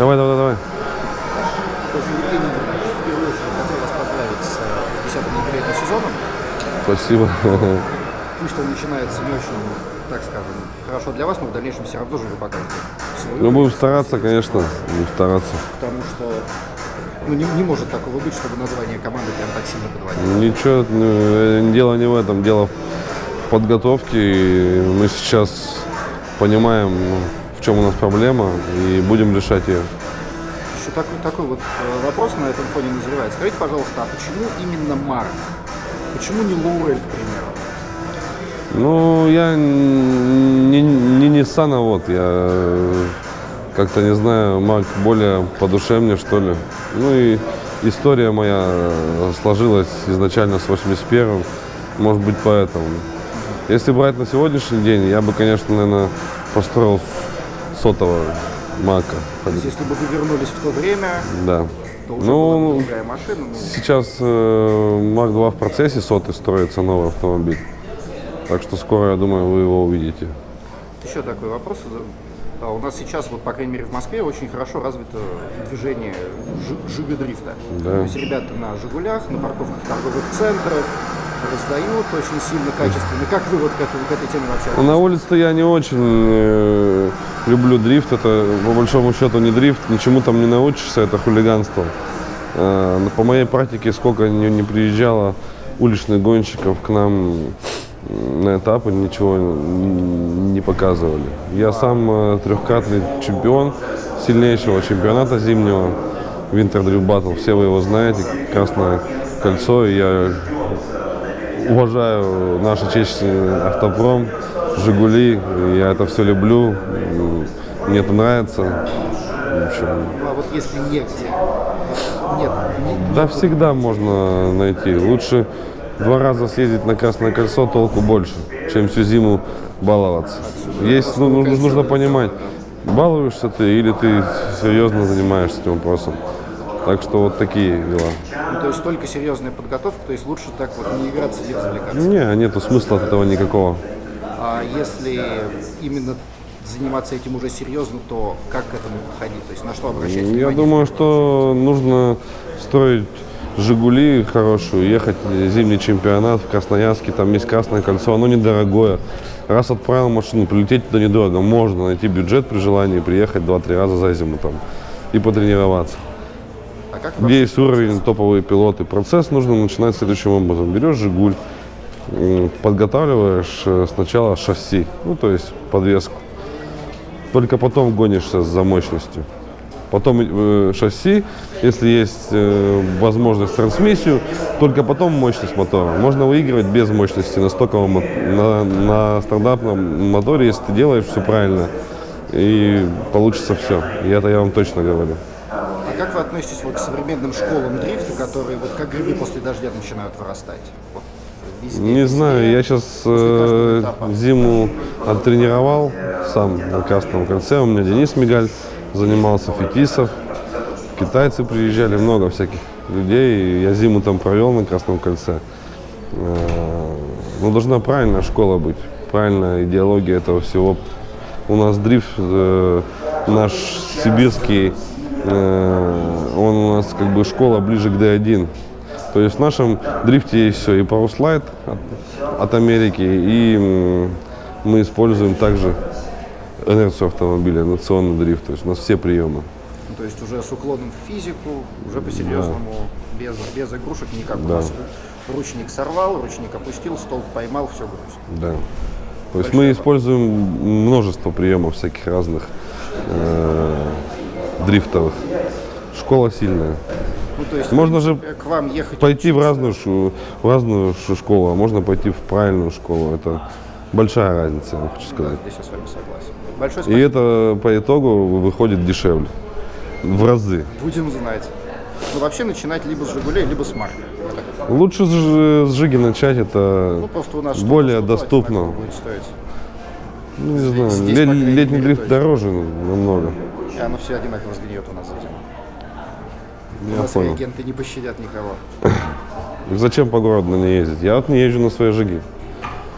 Давай, давай, давай. Евгений Иванович, в первую очередь хотел вас поздравить с 10-м юбилейным сезоном. Спасибо. Пусть он начинается не очень, так скажем, хорошо для вас, но в дальнейшем все равно же вы покажете свою. Мы будем стараться, конечно, будем стараться. Потому что не может такого быть, чтобы название команды прям так сильно подводило. Ничего, дело не в этом, дело в подготовке. И мы сейчас понимаем, в чем у нас проблема, и будем решать ее. Еще такой вот вопрос на этом фоне назревает. Скажите, пожалуйста, а почему именно Марк? Почему не Лоурель, к примеру? Ну, я не ниссановод, я как-то, не знаю, Марк более по душе мне, что ли. Ну и история моя сложилась изначально с 81-м, может быть, поэтому. Если брать на сегодняшний день, я бы, конечно, наверное, построил сотого Марка. То есть, если бы вы вернулись в то время, да. то уже была бы другая машина. Сейчас Марк 2 в процессе, сотый строится новый автомобиль. Так что скоро, я думаю, вы его увидите. Еще такой вопрос. У нас сейчас, вот, по крайней мере, в Москве очень хорошо развито движение жига-дрифта. Да. То есть ребята на «Жигулях», на парковках торговых центров раздают очень сильно, качественно. Как вы вот к этой теме вообще относитесь? На улице-то я не очень люблю дрифт. Это, по большому счету, не дрифт. Ничему там не научишься, это хулиганство. По моей практике, сколько не приезжало уличных гонщиков к нам на этапы, ничего не показывали. Я сам трехкратный чемпион сильнейшего чемпионата зимнего Winter Drift Battle. Все вы его знаете, Красное кольцо. И я уважаю наш отечественный автопром, Жигули. Я это все люблю. Мне это нравится. В общем, а вот если негде? Нет. Да, всегда можно найти. Лучше 2 раза съездить на Красное кольцо, толку больше, чем всю зиму баловаться. Есть, нужно понимать, балуешься ты или ты серьезно занимаешься этим вопросом. Так что вот такие дела. То есть только серьезная подготовка, то есть лучше так вот не играться, не развлекаться? Не, нету смысла от этого никакого. А если именно заниматься этим уже серьезно, то как к этому подходить? То есть на что обращать внимание? Я думаю, что нужно строить Жигули хорошую, ехать в зимний чемпионат в Красноярске, там есть Красное кольцо, оно недорогое. Раз отправил машину, прилететь туда недорого, можно найти бюджет при желании, приехать 2-3 раза за зиму там и потренироваться. А как Где есть уровень, топовые пилоты. Процесс нужно начинать следующим образом. Берешь Жигуль, подготавливаешь сначала шасси, ну то есть подвеску. Только потом гонишься за мощностью. Потом шасси, если есть возможность трансмиссию, только потом мощность мотора. Можно выигрывать без мощности на стоковом, на стандартном моторе, если ты делаешь все правильно, и получится все. И это я вам точно говорю. А как вы относитесь вот к современным школам дрифта, которые вот как грибы после дождя начинают вырастать? Вот, везде, Не знаю, я сейчас зиму оттренировал сам на Красном кольце. У меня Денис Мигаль занимался, Фетисов, китайцы приезжали, много всяких людей. Я зиму там провел на Красном кольце. Но должна правильная школа быть, правильная идеология этого всего. У нас дрифт наш сибирский, он у нас как бы школа ближе к D1. То есть в нашем дрифте есть все, и пауэрслайд от Америки, и мы используем также инерцию автомобиля, инерционный дрифт. То есть у нас все приемы. То есть уже с уклоном в физику, уже по-серьезному, да. без игрушек никак. Да. У нас ручник сорвал, ручник опустил, столб поймал, все грусть. Да. То есть мы используем множество приемов всяких разных дрифтовых. Школа сильная. Ну, то есть, можно же к вам ехать пойти в разную школу, а можно пойти в правильную школу. Это большая разница, я хочу сказать. Здесь я с вами согласен. Большое спасибо. И это по итогу выходит дешевле. В разы. Будем знать. Ну, вообще начинать либо с «Жигулей», либо с «Марка». Лучше с «Жиги» начать, это просто у нас более доступно. Будет стоить? Ну, не знаю, летний дрифт дороже намного. И оно все одинаково сгниет у нас за зиму. Я понял. Агенты не пощадят никого. Зачем по городу на ней ездить? Я вот не езжу на свои «Жиги».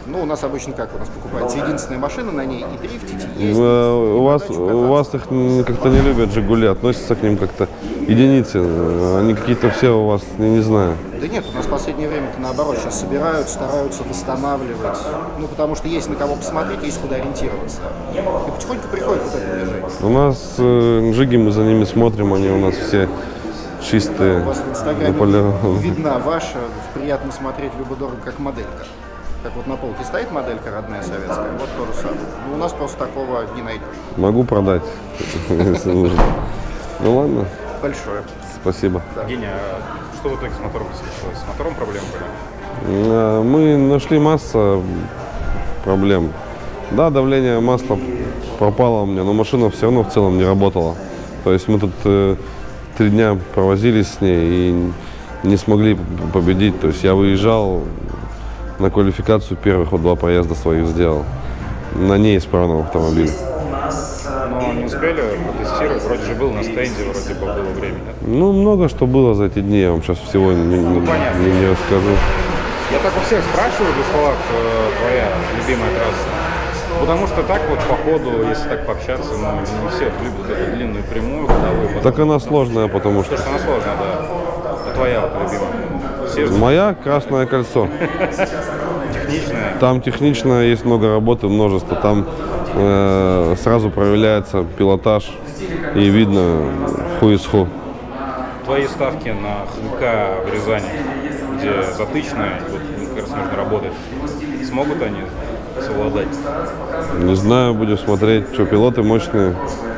Ну, у нас обычно как у нас покупается единственная машина на ней, и дрифтить, и ездить, У и вас, подачу у вас кататься. их как-то не любят «Жигули», относятся к ним как-то единицы. Они какие-то все у вас, не знаю. Да нет, у нас в последнее время-то наоборот сейчас собирают, стараются восстанавливать. Ну, потому что есть на кого посмотреть, есть куда ориентироваться. И потихоньку приходит вот это движение. У нас «Жиги», мы за ними смотрим, они у нас все чистые. У вас в Инстаграме Наполеон. видна ваша, приятно смотреть любо-дорого, как моделька. Как вот на полке стоит моделька родная советская, вот то же самое. Но у нас просто такого не найдешь. Могу продать, если нужно. Ну ладно, Большое. спасибо. Евгений, а что в итоге с мотором случилось? С мотором проблемы были? Мы нашли массу проблем. Да, давление масла пропало у меня, но машина все равно в целом не работала. То есть мы тут 3 дня провозились с ней и не смогли победить. То есть я выезжал на квалификацию первых, вот 2 проезда своих сделал на неисправном автомобиле. Но не успели потестировать, вроде же был на стенде, вроде бы было время. Нет? Ну, много что было за эти дни, я вам сейчас всего понятно. не расскажу. Я так у всех спрашиваю, в словах, твоя любимая трасса. Потому что так вот по ходу, если так пообщаться, ну, не все любят эту длинную прямую ходовую. Так она сложная, потому что... Потому что она сложная, да. А твоя вот любимая? Все же Моя «Красное кольцо». техничная. Там технично есть много работы, множество. Там сразу проявляется пилотаж и видно who is who. Твои ставки на Хомяка в Рязани, где затычная, вот как раз нужно работать, смогут они совладать? Не знаю, будем смотреть, что пилоты мощные.